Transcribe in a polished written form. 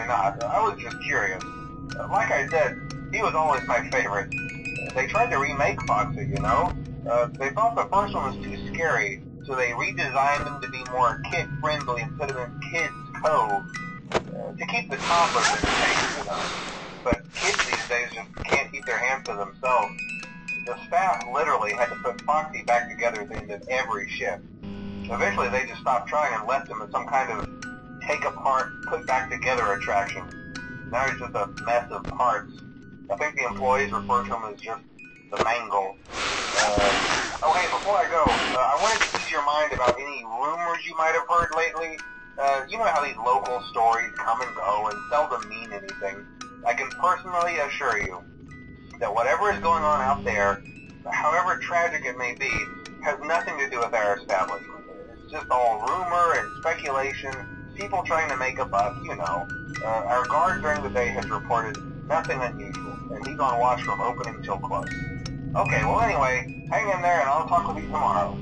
why not? I was just curious. Like I said, he was always my favorite. They tried to remake Foxy, you know? They thought the first one was too scary, so they redesigned him to be more kid-friendly instead of in Kids Cove. To keep the toddlers entertained, you know. But kids these days just can't keep their hands to themselves. The staff literally had to put Foxy back together at the end of every shift. Eventually they just stopped trying and left him as some kind of take-apart, put-back-together attraction. Now he's just a mess of parts. I think the employees refer to him as just the mangle. Oh hey, before I go, I wanted to ease your mind about any rumors you might have heard lately. You know how these local stories come and go and seldom mean anything. I can personally assure you that whatever is going on out there, however tragic it may be, has nothing to do with our establishment. It's just all rumor and speculation, people trying to make a buck, you know. Our guard during the day has reported nothing unusual, and he's on watch from opening till close. Okay, well anyway, hang in there and I'll talk with you tomorrow.